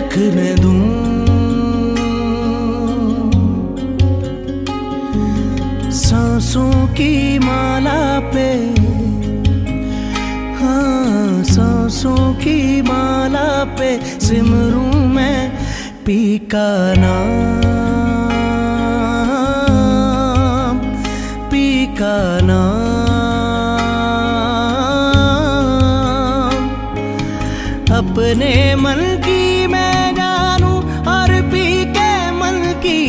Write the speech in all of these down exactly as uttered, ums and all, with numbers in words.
लिखने दूं सांसों की माला पे, हाँ सांसों की माला पे सिमरूं मैं पी का नाम, पी का नाम। अपने मन की मैं जानूं और पी के मन की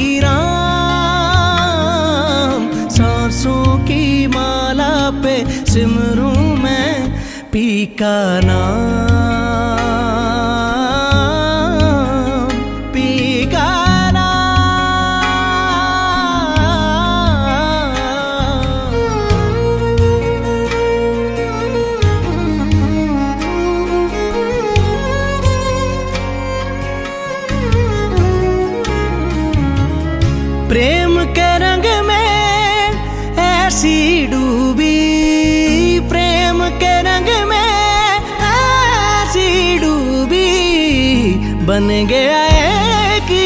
राम। सांसों की माला पे सिमरूं मैं पी का नाम, पी का प्रेम के रंग में ऐसी डूबी, प्रेम के रंग में ऐसी डूबी, बन गया एक ही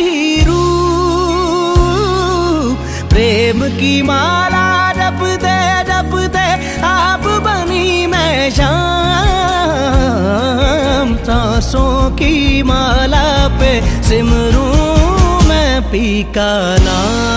रूप। प्रेम की माला जपते जपते आप बनी मैं शाम। सांसों की माला पे सिमरूं मैं पी का नाम।